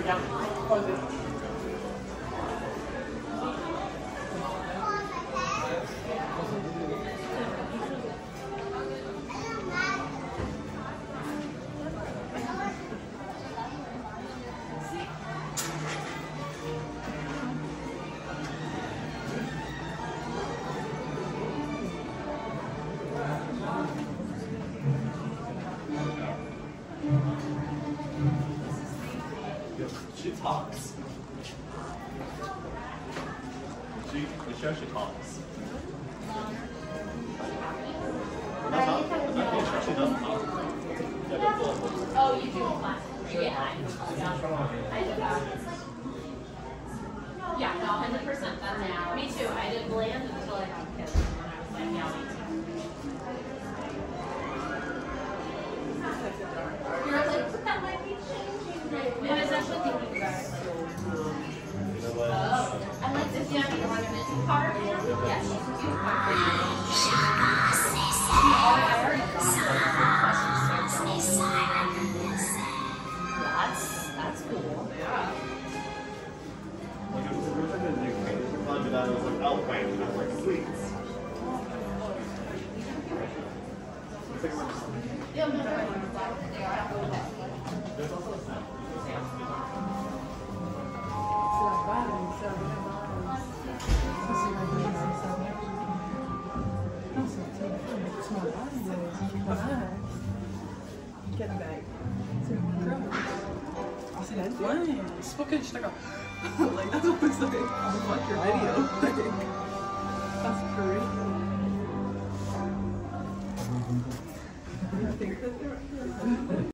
She talks. She talks. She doesn't talk. Oh, you do class. Yeah, I do that. Yeah, no, 100%. That's now. Me too. I didn't land until I got kids. And I was like, yeah, me too. You're like, but that might be changing. No, I was actually thinking about it. Oh, I like this young ornament part. Yes, you can That's cool. Yeah. Like it was like a new paint. It was like alpine, and I was like, sweets. Yeah, no, There's also a sound. Get back. That's fun. It's fucking like that's what it's like. I like your video.